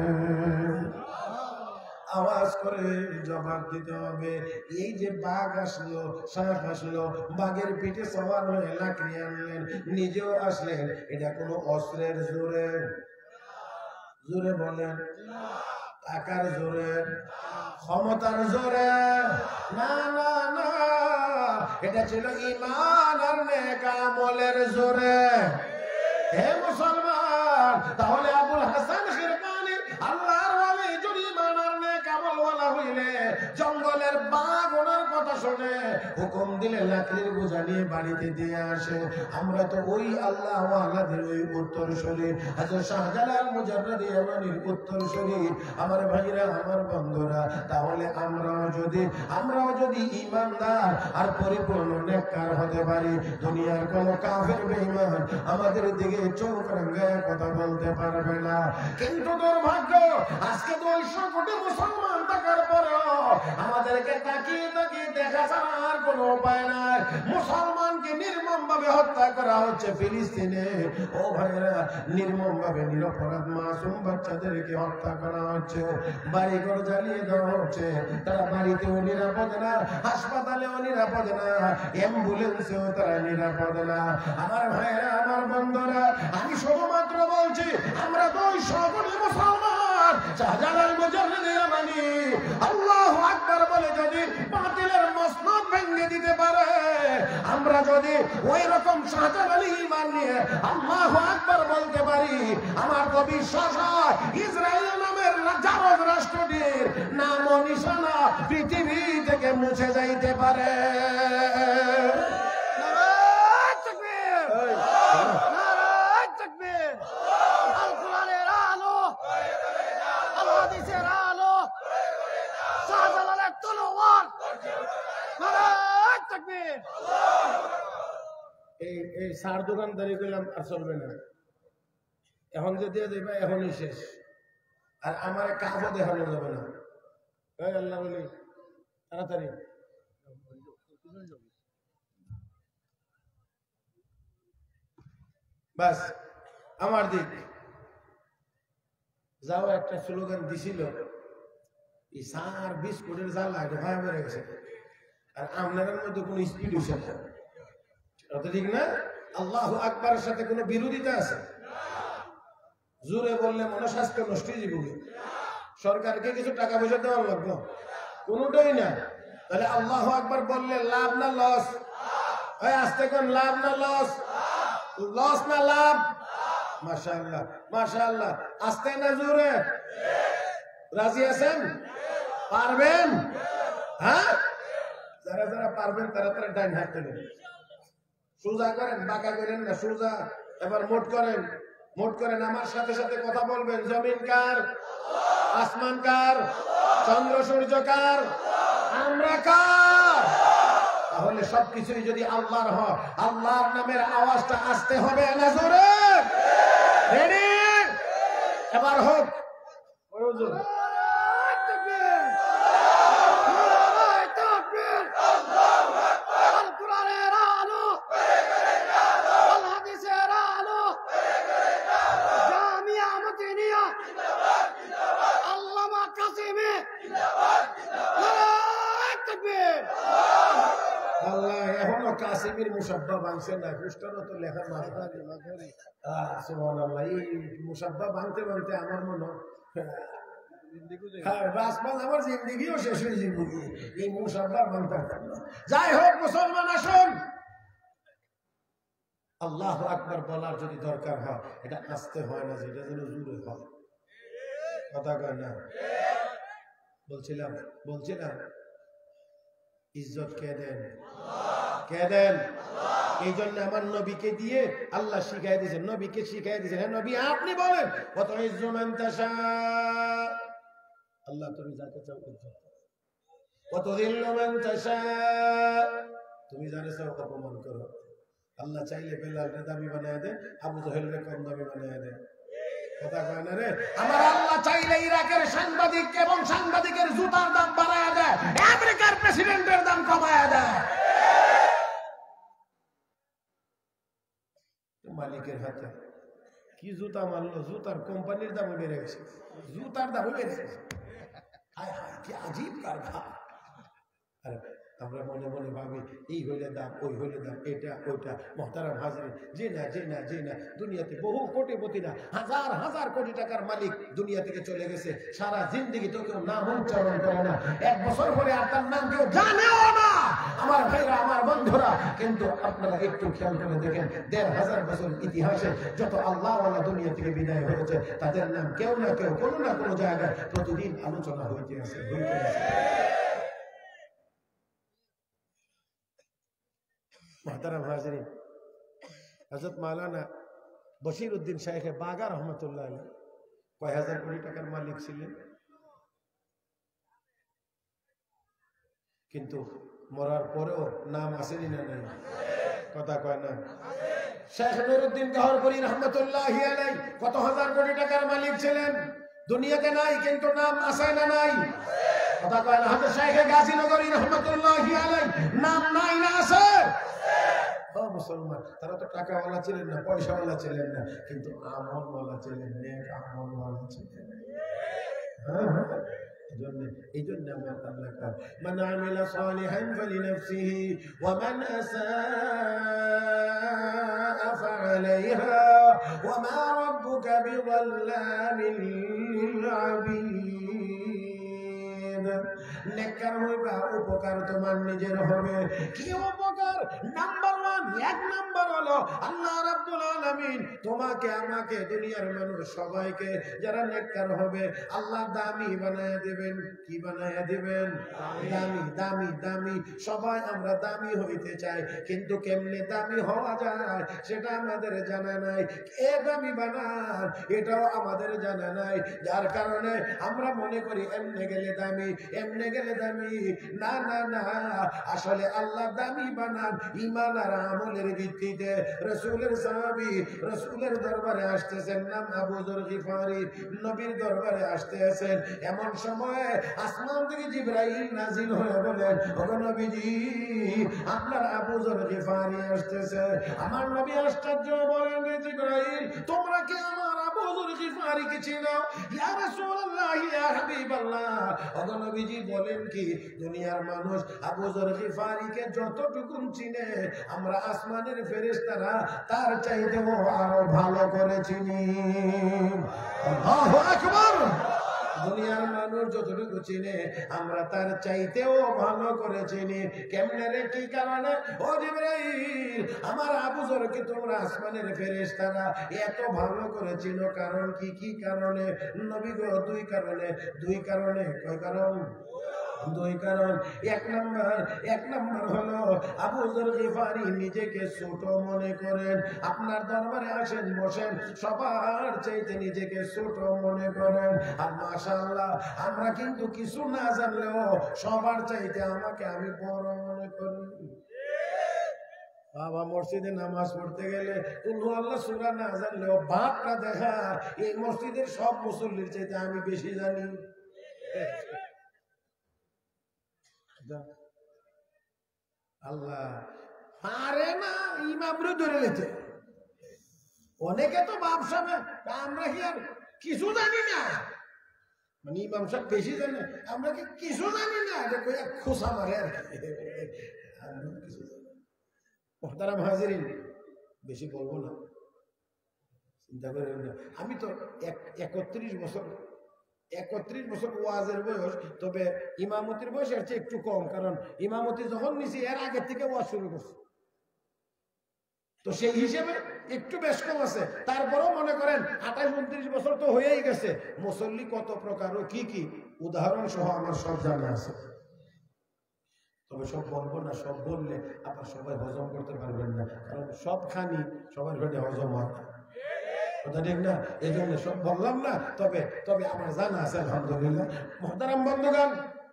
আওয়াজ করে জবাব দিতে হবে। এই যে বাঘ আসলো, সাপ আসলো, বাঘের পিঠে সবার হয়ে লাকড়ি আনলেন, নিজেও আসলেন, এটা কোনো অস্ত্রের জোরে? জোরে বলেন। টাকার জোরে? ক্ষমতার জোরে? না না না, এটা ছিল ঈমান আর নেক আমলের জোরে। হে মুসলমান, তাহলে আবুল হাসান খিরকানি আল্লাহর ওলি যদি ঈমান আর নেক আমল ওয়ালা হইলে জঙ্গলের বাঘ ওনার কথা শুনে হুকুম দিলে লাকড়ির বোঝা নিয়ে বাড়িতে দিয়ে আসে। আমরা তো ওই আল্লাহ ওয়ালাদের ওই উত্তরসূরি, হযরত শাহজালাল মুজাদ্দিদ ইয়ামানির উত্তরসূরি। আমার ভাইরা, আমার বন্ধুরা, তাহলে আমরাও যদি আমরাও যদি ঈমানদার আর পরিপূর্ণ নেককার হতে পারি, দুনিয়ার কোন কাফের বেঈমান আমাদের দিকে চোখ রাঙায় কথা বলতে পারবে না। কিন্তু দুর্ভাগ্য, আজকে দুইশো কোটি মুসলমান থাকার পরেও আমাদেরকে তাকিয়ে তাকিয়ে দেখা ছাড়া আর কোনো উপায় নাই। মুসলমানকে নির্মম ভাবে হত্যা করা হচ্ছে ফিলিস্তিনে। ও ভাইরা, নির্মম ভাবে নিরপরাধ মাসুম বাচ্চাদেরকে হত্যা করা হচ্ছে, বাড়িঘর জ্বালিয়ে দেওয়া হচ্ছে। তারা বাড়িতেও নিরাপদ না, হাসপাতালেও নিরাপদ না, অ্যাম্বুলেন্সেও তারা নিরাপদ না। আমার ভাইরা, আমার বন্ধুরা, আমি শুধুমাত্র বলছি, আমরা দুইশো কোটি মুসলমান শাহজালাল মুজাদ্দিদ ইয়ামানি আল্লাহু আকবার বলে যদি বাতিলের মসনদ ভেঙে দিতে পারে, আমরা যদি ওই রকম শাহজালাল ঈমান নিয়ে আল্লাহু আকবার বলতে পারি, আমার তো বিশ্বাস হয় ইসরায়েল নামের জারজ রাষ্ট্রটির নাম ও নিশানা পৃথিবী থেকে মুছে যাইতে পারে। এই এই সার দোকানদারি করলাম আর চলবে না। এখন যে দিয়ে দেবে এখনই শেষ, আর আমার কাজও দেখানো যাবে না। আল্লাহ বলি তাড়াতাড়ি বাস আমার দিক যাও। একটা স্লোগান দিছিল, এই সার বিস্কুটের জ্বালা ঢোকায় বেড়ে গেছে, আর আপনাদের মধ্যে কোন স্পিড হচ্ছে না। ঠিক না? আল্লাহু আকবারের সাথে কোন বিরোধিতা আছে? জোরে বললে মনস্বাস্থ্য নষ্ট হয়ে যাবে। সরকারকে কিছু টাকা পয়সা দেওয়া লাগবে? কোনটাই না। তাহলে আল্লাহু আকবার বললে লাভ না লস? আস্তে কোন লাভ না লস? লস না লাভ? মাশাআল্লাহ মাশাআল্লাহ। আস্তে না জোরে? রাজি আছেন? পারবেন? হ্যাঁ, যারা যারা পারবেন তারা তারা ডাইন হাত দেবেন। সোজা করেন, বাঁকা করেন না, সোজা। এবার মোট করেন, মোট করেন, আমার সাথে সাথে কথা বলবেন। জমিন কার? আসমান কার? চন্দ্র সূর্য কার? আমরা কার? তাহলে সবকিছুই যদি আল্লাহর হয়, আল্লাহর নামের আওয়াজটা আসতে হবে না জোরে? রেডি? এবার হোক। আল্লাহ এখনো কাসিমের মুসাব্বা ভাঙছে না, খ্রিস্টানও তো লেখা মাঝখানে মাঝখানে। সুবহানাল্লাহ, এই মুসাব্বা ভাঙতে ভাঙতে আমার মনে আমার জিন্দিগিও শেষ হয়ে যাবে এই মুসাব্বা ভাঙতে। যাই হোক মুসলমান, আসুন আল্লাহু আকবার বলার যদি দরকার হয়, এটা আসতে হয় না, যেটা যেন জোরে হয়। কথা কয় না? বলছিলাম বলছিলাম ইজ্জত কে দেন? কে দেন? এই জন্য আমার নবীকে দিয়ে আল্লাহ শিখাই দিয়েছেন, নবীকে শিখাই দিয়েছেন। হ্যাঁ নবী আপনি বলেন, কত ইজ্জু মান তাশা, আল্লাহ তুমি যাকে চাও ইজ্জত, কত দিল্লু মান তাশা, তুমি যাকে চাও অপমান করো। আল্লাহ চাইলে বেলালকে দামি বানায় দেন, আবু জাহেলকে কম দামি বানায় দেন। কথা কয় না রে? আমার আল্লাহ চাইলে ইরাকের সাংবাদিক এবং সাংবাদিকের জুতার দাম বাড়ায় দেয়, আমেরিকার প্রেসিডেন্টের দাম কমায় দেয়। মালিকের হাতে কি জুতা মানলো, জুতার কোম্পানির দামও বেড়ে গেছে, জুতার দামও বেড়ে গেছে। হায় হায় কি আজীব কারবার। আরে আমরা মনে মনে ভাবি এই হইলে দাম, ওই হইলে দাম, এটা ওইটা। মুহতারাম হাজরিন, যে না যে না যে না দুনিয়াতে বহু কোটিপতিরা, হাজার হাজার কোটি টাকার মালিক দুনিয়া থেকে চলে গেছে, সারা জিন্দগি তো কেউ নাম উচ্চারণ করে না, এক বছর পরে আর তার নাম কেউ জানেও না। আমার ভাইরা, আমার বন্ধুরা, কিন্তু আপনারা একটু খেয়াল করে দেখেন, দেড় হাজার বছর ইতিহাসে যত আল্লাহওয়ালা দুনিয়া থেকে বিদায় হয়েছে, তাদের নাম কেউ না কেউ কোনো না কোনো জায়গায় প্রতিদিন আলোচনা হইতে আছে হইতে আছে। মুহতারাম হাজরিন, হযরত মাওলানা বশির উদ্দিন শাইখে বাগা রহমতুল্লাহ আলাইহি কয় হাজার কোটি টাকার মালিক ছিলেন, কিন্তু মরার পরেও নাম আসেনি না নাই? কথা কয় না? শেখ নুরউদ্দিন গহরপুরী রহমতুল্লাহি আলাইহি কত হাজার কোটি টাকার মালিক ছিলেন, দুনিয়াতে নাই কিন্তু নাম আসে না নাই? কথা কয় না? হযরত শাইখে গাজীনগরী রহমতুল্লাহি আলাইহি নাম নাই না আছে? মুসলমান, তারা তো টাকাওয়ালা ছিলেন না, পয়সাওয়ালা ছিলেন না, কিন্তু আমলওয়ালা ছিলেন, নেক আমলওয়ালা ছিলেন। এই জন্য আমার আল্লাহ কার মান আমিলা সালিহান ফালিনাফসিহি ওয়া মান আসাআ ফাআলাইহা ওয়া মা রাব্বুকা বিযাল্লামিল লিল আবিদ। নেককার হইবা, উপকার তোমার নিজের হবে। কি উপকার? নাম্বার ওয়ান, এক নাম্বার হলো আল্লাহ রাব্বুল আলামিন তোমাকে আমাকে দুনিয়ার মানুষ সবাইকে যারা নেককার হবে আল্লাহ দামি বানায়া দিবেন। কি বানায়া দিবেন? দামি দামি দামি। সবাই আমরা দামি হইতে চাই, কিন্তু কেমনে দামি হওয়া যায় সেটা আমাদের জানা নাই। কে দামি বানান এটাও আমাদের জানা নাই, যার কারণে আমরা মনে করি এমনে গেলে দামি, এমনে গেলে দামি। না না না, আসলে আল্লাহ দামি বানান ঈমান আর আমলের ভিত্তিতে। রাসূলের সাহাবী রাসূলের দরবারে আসতেছেন, নাম আবু যর গিফারি, নবীর দরবারে আসতেছেন। এমন সময় আসমান থেকে জিবরাইল নাজিল হয়ে বলেন, ওগো নবীজি আপনার আবু যর গিফারি আসতেছে। আমার নবী আশ্চর্য বলেন, জিবরাইল তোমরা কি আমার আবু যর গিফারিকে চিনো? ইয়া রাসূলুল্লাহ ইয়া হাবিবাল্লাহ। ওগো নবীজি বলেন কি, দুনিয়ার মানুষ আবু যর গিফারিকে যতটুকু চিনে আমরা আসমানের ফেরেশতারা তার চাইতেও আরো ভালো করে চিনি। আল্লাহু আকবার। দুনিয়ার মানুষ যতটুকু চিনে আমরা তার চাইতেও ভালো করে চিনি। কেমনে রে? কি কারণে? ও জিবরাইল আমার আবু যরকে তোমরা আসমানের ফেরেশতারা এত ভালো করে চিনো, কারণ কি? কি কারণে? নবী গো দুই কারণে। দুই কারণে। কয় কারণ? দুই কারণ, এক নাম্বার এক নাম্বার হলো আবু যর গিফারি নিজেকে ছোট মনে করেন। আপনার দরবারে আসেন, বসেন, সবার চাইতে নিজেকে ছোট মনে করেন। আর মাশাআল্লাহ আমরা কিন্তু কিছু না জানলেও সবার চাইতে আমাকে আমি বড় মনে করি। বাবা মসজিদে নামাজ পড়তে গেলে কুল আল্লাহ সূরা না জানলেও বাপটা দেখা এই মসজিদের সব মুসল্লির চাইতে আমি বেশি জানি। আল্লাহ পারে না ইমামরে ধরে নিতে। অনেকে তো বাপ সাহেব আমরা কি আর কিছু জানি না, মানে ইমাম সাহেব বেশি জানে, আমরা কি কিছু জানি না, খোসা মারে আর কিছু মোহতারাম হাজিরিন, বেশি বলবো না, চিন্তা করেন না। আমি তো একত্রিশ বছর একত্রিশ বছর ওয়াজের বয়স, তবে ইমামতির বয়স এর চেয়ে একটু কম, কারণ ইমামতি যখন নিছি এর আগের থেকে ওয়াজ শুরু করছি, তো সেই হিসেবে একটু বেশ কম আছে। তারপরেও মনে করেন আঠাশ উনত্রিশ বছর তো হয়েই গেছে। মুসল্লি কত প্রকার ও কি কি উদাহরণ সহ আমার সব জানা আছে, তবে সব বলবো না। সব বললে আবার সবাই হজম করতে পারবেন না, কারণ সব খানি সবার পেটে হজম হয় না, কথা ঠিক না? এই জন্য সব বললাম না, তবে তবে আমার জানা আছে আলহামদুলিল্লাহ। মুহতারাম বন্ধুগণ,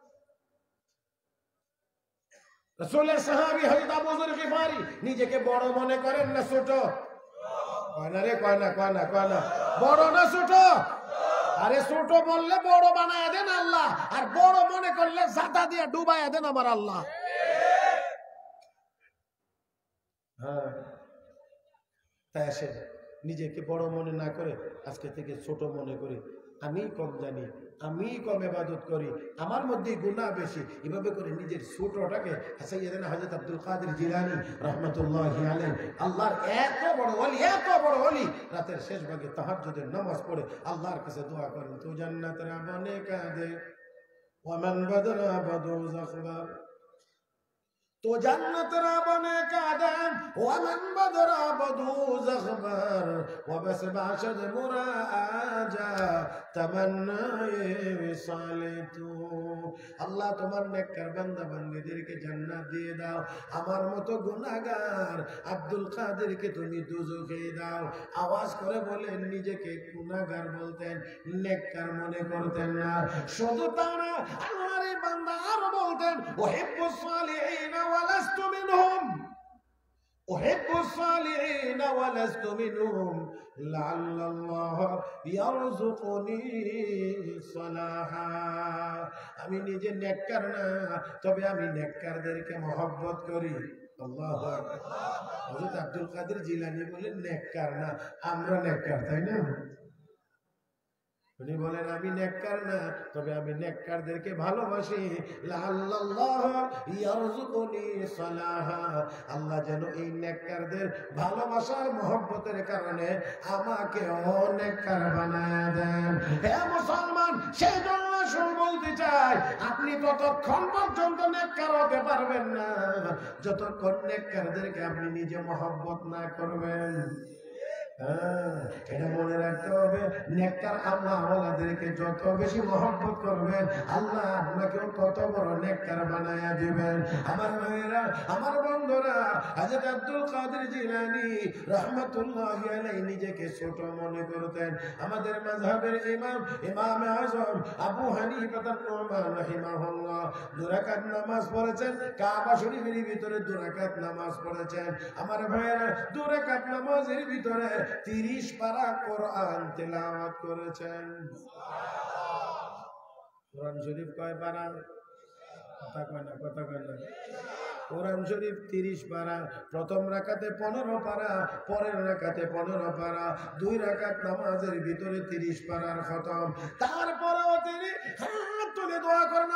রাসূলের সাহাবী হযরত আবু যর গিফারি নিজেকে বড় মনে করেন না ছোট? কয় না রে, কয় না, কয় না, কয় না, বড় না ছোট? আরে ছোট বললে বড় বানায় দেন আল্লাহ, আর বড় মনে করলে জাতা দিয়ে ডুবাইয়া দেন আমার আল্লাহ। হ্যাঁ, তাই আসে নিজেকে বড় মনে না করে আজকে থেকে ছোট মনে করি। আমি কম জানি, আমি কম ইবাদত করি, আমার মধ্যে গুনাহ বেশি, এভাবে করে নিজের ছোটটাকে সাইয়েদনা হযরত আব্দুল কাদের জিলানী রাহমাতুল্লাহি আলাইহি, আল্লাহর এত বড় ওলি, এত বড় ওলি, রাতের শেষ ভাগে তাহাজ্জুদের নামাজ পড়ে আল্লাহর কাছে দোয়া করেন, তু জান্নাতের বনে কাদে ওয়া মান বাদরা বাদু যাখবার, তো জান্নাতের বনে কাদেম ওয়া মান বাদরা বাদু যাখবার ওয়া বাস বাশদ মুরাজা তামান্না ইসালিতু। আল্লাহ তোমার নেককার বান্দা বান্দীদেরকে জান্নাত দিয়ে দাও, আমার মতো গুনাহগার আব্দুল কাদেরকে তুমি দোজখে দাও। আওয়াজ করে বলেন নিজেকে গুনাহগার বলতেন, নেককার মনে করতেন না। শুধু তা না, আল্লাহর বান্দা আরো বলতেন উহিব্বুস সালিহিন ولست منهم أحب الصالحين ولست منهم لعل الله يرزقني صلاحا। আমি নিজে নেককার না, তবে আমি নেককারদেরকে মহব্বত করি। আল্লাহু আকবার। হযরত আব্দুল কাদের জিলানী বলেন নেককার না, আমরা নেককার, তাই না? উনি বলেন আমি নেককার না, তবে আমি নেককারদেরকে ভালোবাসি। লাআল্লাল্লাহ ইয়ারযুকুনি সালাহা, আল্লাহ যেন এই নেককারদের ভালোবাসার মহব্বতের কারণে আমাকে নেককার বানায় দেন। হে মুসলমান, সেই জন্য শুন বলতে চাই, আপনি ততক্ষণ পর্যন্ত নেককার হতে পারবেন না যতক্ষণ নেককারদেরকে আপনি নিজে মহব্বত না করবেন। হ্যাঁ, এটা মনে রাখতে হবে, নেককার আল্লাহ আমাদেরকে যত বেশি মহব্বত করবেন, আল্লাহ আপনাকেও তত বড় নেককার বানায়া দিবেন। আমার ভাইয়েরা, আমার বন্ধুরা, হযরত আব্দুল কাদের জিলানী রাহমাতুল্লাহি আলাইহি নিজেকে ছোট মনে করতেন। আমাদের মাযহাবের ইমাম, ইমামে আযম আবু হানিফা আন-নুমান রাহিমাহুল্লাহ দুই রাকাত নামাজ পড়েছেন, কাবা শরীফের ভিতরে দুই রাকাত নামাজ পড়েছেন। আমার ভাইয়েরা, দুই রাকাত নামাজের ভিতরে তিরিশ পারা কোরআন তেলাওয়াত করেছেন। কোরআন শরীফ কয় পারা? কথা কয় না, কথা কয় না। কোরআন শরীফ তিরিশ পারা, প্রথম রাকাতে পনেরো পারা, পরের রাকাতে পনেরো পারা, দুই রাকাত নামাজের ভিতরে তিরিশ পারার খতম। তারপরেও তিনি হাত তুলে দোয়া করেন,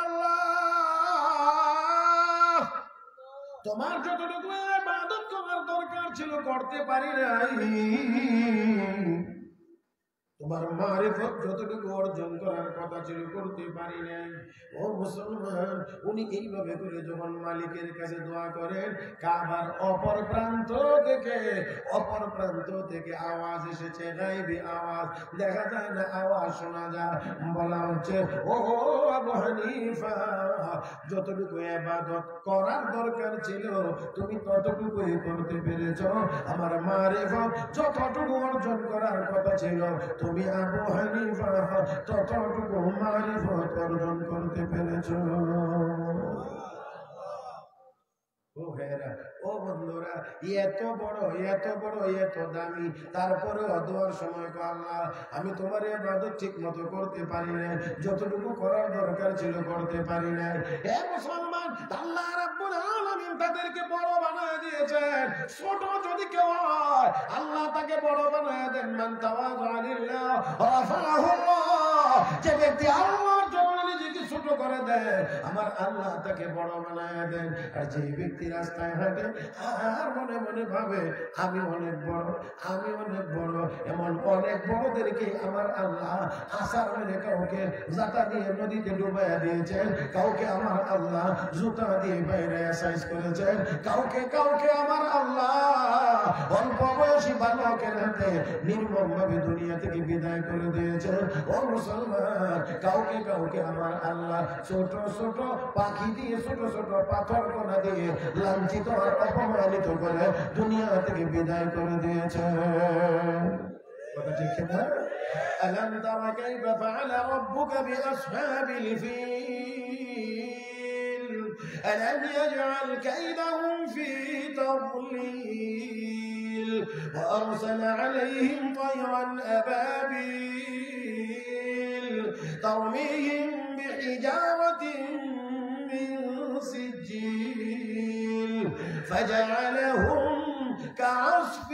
আল্লাহ তোমার যতটুকু ইবাদত করার দরকার ছিল করতে পারি নাই, তোমার মারিফত যতটুকু অর্জন করার কথা ছিল করতে পারি নাই। ও মুসলমান, উনি এইভাবে করে যখন মালিকের কাছে দোয়া করেন, কাবার অপর প্রান্ত থেকে অপর প্রান্ত থেকে আওয়াজ এসেছে, গায়বী আওয়াজ, দেখা যায় না, আওয়াজ শোনা যায়। বলা হচ্ছে, ও আবু হানিফা, যতটুকু ইবাদত করার দরকার ছিল তুমি ততটুকুই করতে পেরেছ। আমার মারিফত যতটুকু অর্জন করার কথা ছিল তুমি আবু হানিফা ততটুকু মারিফত অর্জন করতে পেরেছ। ও ভাইরা, ও বন্ধুরা, এত বড় এত বড় এত দামি, তারপরে দোয়ার সময় আল্লাহ আমি তোমার ইবাদত ঠিক মতো করতে পারি না, যতটুকু করার দরকার ছিল করতে পারি না। হে মুসলমান, আল্লাহ রাব্বুল আলামিন তাদেরকে বড় বানায় দিয়েছেন। ছোট যদি কেউ হয় আল্লাহ তাকে বড় বানায় দেন। মান তাওয়াযা লিল্লাহ রাফাহুল্লাহ, যে ব্যক্তি আল্লাহর জন্য নিজেকে ছোট করে দেয় আমার আল্লাহ তাকে বড় বানায় দেন। আর যে ব্যক্তি রাস্তায় হাঁটে আর মনে মনে ভাবে আমি অনেক বড় আমি অনেক বড়, এমন অনেক বড়দেরকে আমার আল্লাহ আসার মেরে কাউকে জাতা দিয়ে নদীতে ডুবাইয়া দিয়েছেন, কাউকে আমার আল্লাহ জুতা দিয়ে বাইরে সাইজ করেছেন, কাউকে কাউকে আমার আল্লাহ অল্প বয়সী বালকের হাতে নির্মম ভাবে দুনিয়া থেকে বিদায় করে দিয়েছেন। ও মুসলমান, কাউকে কাউকে আমার আল্লাহ ছোট ছোট পাখি দিয়ে ছোট ছোট পাথর কোনা দিয়ে লাঞ্ছিত আর অপমানিত করে দুনিয়া থেকে বিদায় করে দিয়েছে। কথা ঠিক না? আলাম তারা কাইফা ফাআলা রাব্বুকা বিআসহাবিল ফিল আলাম ইয়াজআল কাইদাহুম ফি তাদলিল ওয়া আরসালা আলাইহিম তায়রান আবাবিল তারমিহিম বিহিজারাতিন মিন সিজিল فجعلهم كعصف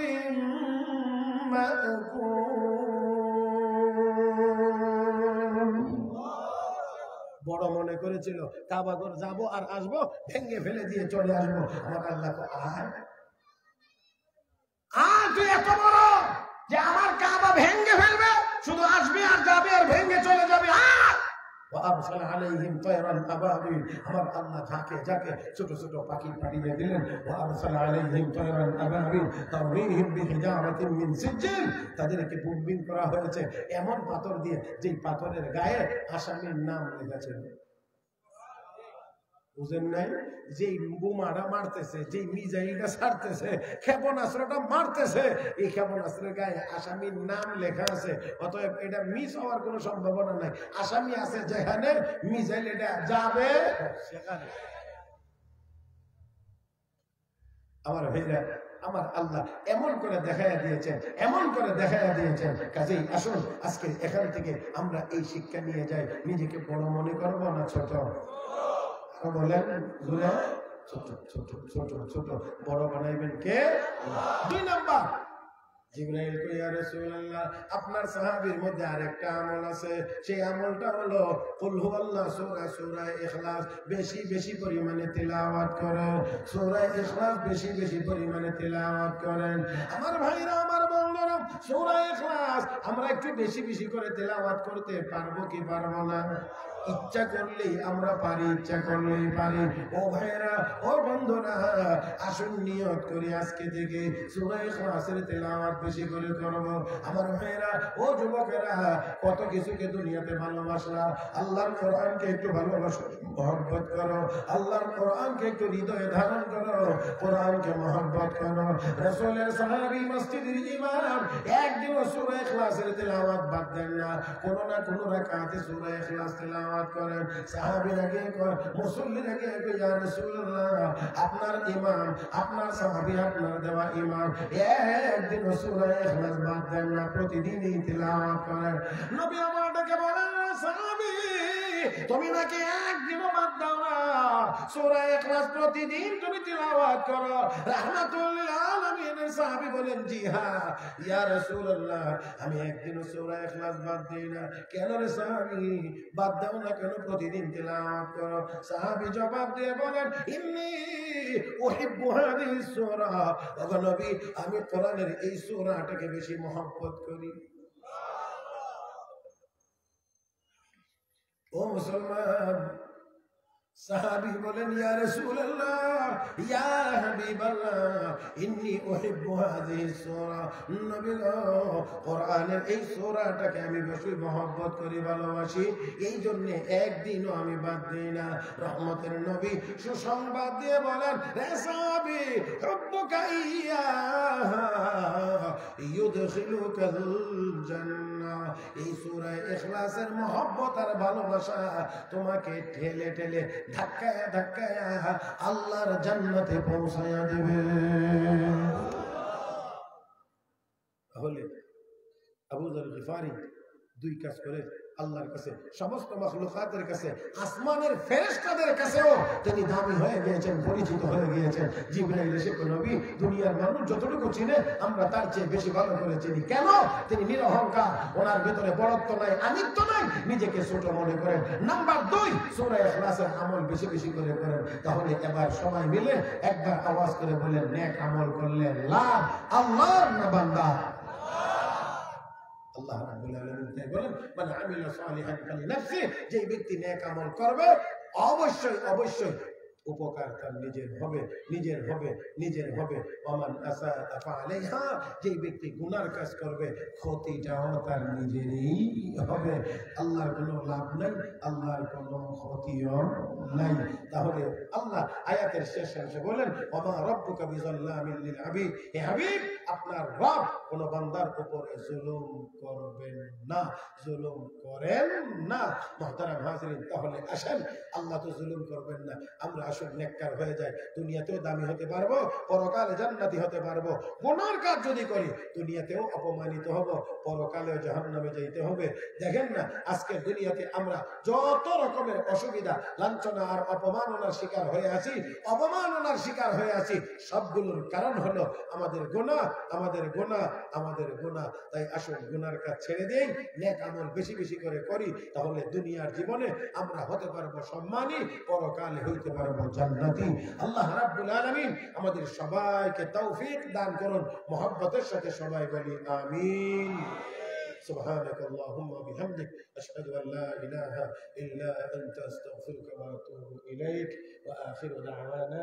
مأكول। বড় মনে করেছিল কাবাগর যাব আর আসবো, ভেঙে ফেলে দিয়ে চলে আসবো। আমার আল্লাহ তো আয় আর তুই এত বড় যে আমার কাবা ভেঙে ফেলবে, শুধু আসবে আর যাবে আর ভেঙে চলে যাবে। আর وأرسل عليهم طيرا أبابيل, আমার আল্লাহ যাকে যাকে ছোট ছোট পাখি পাঠিয়ে দিলেন। وأرسل عليهم طيرا أبابيل ترميهم بحجارة من سجيل, তাদেরকে বোম্বিং করা হয়েছে এমন পাথর দিয়ে যে পাথরের গায়ে আসামির নাম লেখা ছিল। বুঝেন নাই? যে বোমাটা মারতেছে, যে মিসাইলটা ছাড়তেছে, ক্ষেপণাস্ত্রটা মারতেছে, এই ক্ষেপণাস্ত্রের গায়ে আসামির নাম লেখা আছে। অতএব এটা মিস হওয়ার কোনো সম্ভাবনা নাই। আসামি আছে যেখানে, মিসাইল এটা যাবে সেখানে। আমার ভাইরা, আমার আল্লাহ এমন করে দেখাইয়া দিয়েছেন, এমন করে দেখাইয়া দিয়েছেন। কাজেই আসুন আজকে এখান থেকে আমরা এই শিক্ষা নিয়ে যাই, নিজেকে বড় মনে করবো না ছোট? বলেন ছোট ছোট ছোট ছোট বড় বানাইবেন কে? দুই নাম্বার, জিবরাইল কই ইয়া রাসূলুল্লাহ, আপনার সাহাবীর মধ্যে আরেকটা আমল আছে, সেই আমলটা হলো কুল হুয়াল্লাহ সূরা সূরা ইখলাস বেশি বেশি পরিমাণে তেলাওয়াত করেন। সূরা ইখলাস বেশি বেশি পরিমাণে তেলাওয়াত করেন। আমার ভাইরা, আমার বন্ধুরা, সূরা ইখলাস আমরা একটু বেশি বেশি করে তেলাওয়াত করতে পারবো কি পারবো না? ইচ্ছা করলেই আমরা পারি, ইচ্ছা করলেই পারি। ও ভাইরা, ও বন্ধুরা, আসুন নিয়ত করি আজকে থেকে সূরা ইখলাসের তেলাওয়াত বেশি করে করব। আমার ভাইরা, ও যুবকেরা, কত কিছুকে দুনিয়াতে ভালোবাসলা, আল্লাহর কোরআনকে একটু ভালোবাসো, মহব্বত করো। আল্লাহর কোরআনকে একটু হৃদয়ে ধারণ করো, কোরআনকে মহব্বত করো। রাসূলের সাহাবী, মসজিদের ইমাম একদিনও সূরা ইখলাসের তেলাওয়াত বাদ দেন না। কোন না কোন রাকাতে সূরা ইখলাস তেলাওয়াত করেন। সাহাবীরা কে কয়, মুসল্লিরা কে কয়, ইয়া রাসূলুল্লাহ, আপনার ইমাম, আপনার সাহাবী, আপনার দেওয়া ইমাম একদিন সূরা ইখলাস বাদ দেন না, প্রতিদিনই তিলাওয়াত করেন। নবী আমার ডেকে বলেন, সাহাবী, তুমি নাকি একদিনও বাদ দাও না, সূরা ইখলাস প্রতিদিন তুমি তিলাওয়াত করো। রাহমাতুল লিল আলামিনের সাহাবী বলেন, জি হ্যাঁ ইয়া রাসূলুল্লাহ, আমি একদিনও সূরা ইখলাস বাদ দেই না। কেন রে সাহাবী, বাদ দাও না কেন, প্রতিদিন তিলাওয়াত করো? সাহাবী জবাব দিয়ে বলেন, ইন্নী উহিব্বু হাদিহিস সূরা, ওগো নবী, আমি কোরআনের এই সূরাটাকে বেশি মহব্বত করি। ও মুসলমান, সাহাবী বলেন, ইয়া রাসূলুল্লাহ, ইয়া হাবিবাল্লাহ, ইন্নী উহিব্বু হাযিহি সূরা। নবী গো, কোরআনের এই সূরাটাকে আমি বেশি মহব্বত করি, ভালোবাসি, এই জন্য একদিনও আমি বাদ দিই না। রহমতের নবী সুসংবাদ দিয়ে বলেন, হে সাহাবী, হুব্বুকা ইয়্যাহা ইউদখিলুকাল জান্নাহ। এই সূরা ইখলাসের মহব্বত আর ভালোবাসা তোমাকে ঠেলে ঠেলে ধাক্কায় ধাক্কায় আল্লাহর জান্নাতে পৌঁছায়া দেবে। তাহলে আবু যর গিফারি দুই কাজ করে আল্লাহর কাছে, সমস্ত মাখলুকাতের কাছে, আসমানের ফেরেশতাদের কাছেও তিনি দামি হয়ে গিয়েছেন, পরিচিত হয়ে গিয়েছেন। জিবরাইল এসে নবী, দুনিয়ার মানুষ যতটুকু চিনে আমরা তার চেয়ে বেশি ভালো করে চিনি। কেন? তিনি নিরহংকার, ওনার ভিতরে বড়ত্ব নাই, আমিত্ব নাই, নিজেকে ছোট মনে করেন। নাম্বার দুই, সূরা ইখলাসের আমল বেশি বেশি করে করেন। তাহলে এবার সবাই মিলে একবার আওয়াজ করে বলেন, নেক আমল করলে লাভ আল্লাহর না বান্দা? আল্লাহ রাব্বুল আলামিন তাই বলেন, মান আমিলা সালিহান ফালিনাফসিহি, যে ব্যক্তি নেক আমল করবে অবশ্যই অবশ্যই উপকার তার নিজের হবে, নিজের হবে, নিজের হবে। ওমান আসাআ ফাআলাইহা, যে ব্যক্তি গুনার কাজ করবে ক্ষতিটাও তার নিজেরই হবে। আল্লাহর কোনো লাভ নাই, আল্লাহর কোনো ক্ষতিও নাই। তাহলে আল্লাহ আয়াতের শেষ অংশে বলেন, ওমা রাব্বুকা বিযাল্লামিল লিল আবিদ, হে হাবিব, আপনার রব কোন বান্দার উপরে জুলুম করবেন না, জুলুম করেন না। মুহতারাম হাজিরিন, তাহলে আসেন, আল্লাহ তো জুলুম করবেন না, আমরা আসল নেককার হয়ে যায়, দুনিয়াতেও দামি হতে পারবো, পরকালে জান্নাতি হতে পারবো। গুনার কাজ যদি করি দুনিয়াতেও অপমানিত হব, পরকালেও জাহান্নামে যাইতে হবে। দেখেন না, আজকে দুনিয়াতে আমরা যত রকমের অসুবিধা, লাঞ্ছনা আর অপমাননার শিকার হয়ে আছি, অপমাননার শিকার হয়ে আছি, সবগুলোর কারণ হলো আমাদের গুনাহ, আমাদের গুনাহ, আমাদের গুনাহ। তাই আসল গুনার কাজ ছেড়ে দেই, নেক আমল বেশি বেশি করে করি, তাহলে দুনিয়ার জীবনে আমরা হতে পারবো সম্মানী, পরকালে হইতে পারবো জান্নাতি। আল্লাহ রাব্বুল আলামিন আমাদের সবাইকে তৌফিক দান করুন। মহব্বতের সাথে সবাই বলি আমিন। سبحانك اللهم وبحمدك أشهد أن لا إله إلا أنت أستغفرك وأتوب إليك وآخر دعوانا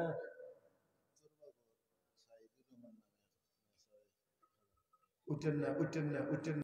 উঠেন না উঠেন না উঠেন